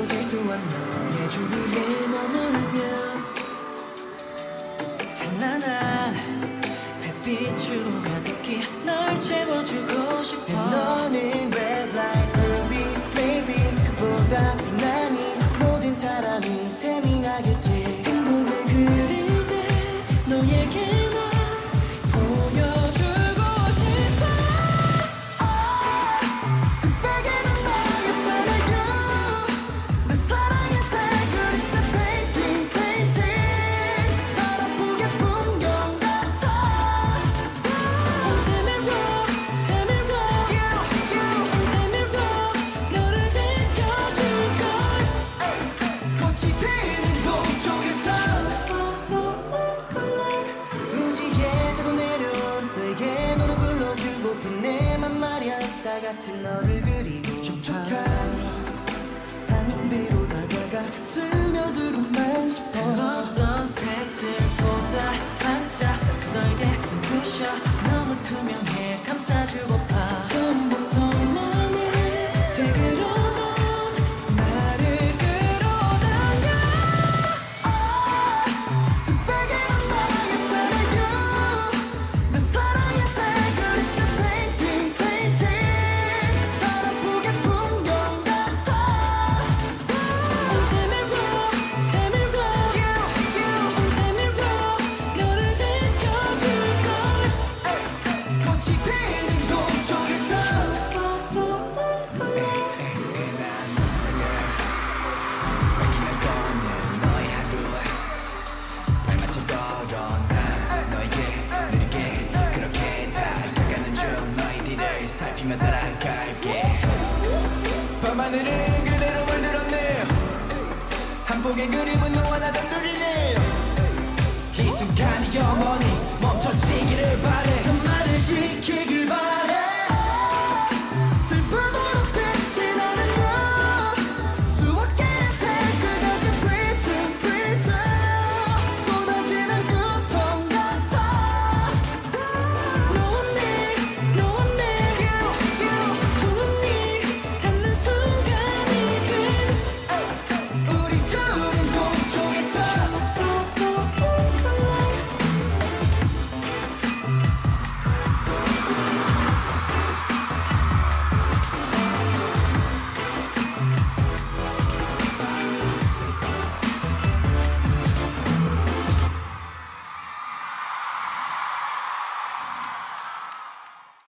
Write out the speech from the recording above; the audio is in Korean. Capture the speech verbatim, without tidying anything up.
보지도 않는 너의 주위에 머물면 찬란한 달빛으로 가득히 널 채워주고 싶어. 너는 red light ruby baby 그보다 빛나니 모든 사람이 세민하겠지. 행복을 그릴 때 너에게 같은 너를 그리고 촉촉한 한비로 다가가 스며들고만 싶어. 어떤 색들보다 반짝 낯설게 부셔 너무 투명해 감싸주고파. 전부 너만의 색으로 넌 나를 끌어당겨. 내게는 너의 사랑이야 내 사랑의 색을 입힌 painting painting 살피며 따라갈게. 밤하늘은 그대로 물들었네. 한 폭의 그림은 너와 나 단둘이네. 이 순간이 영원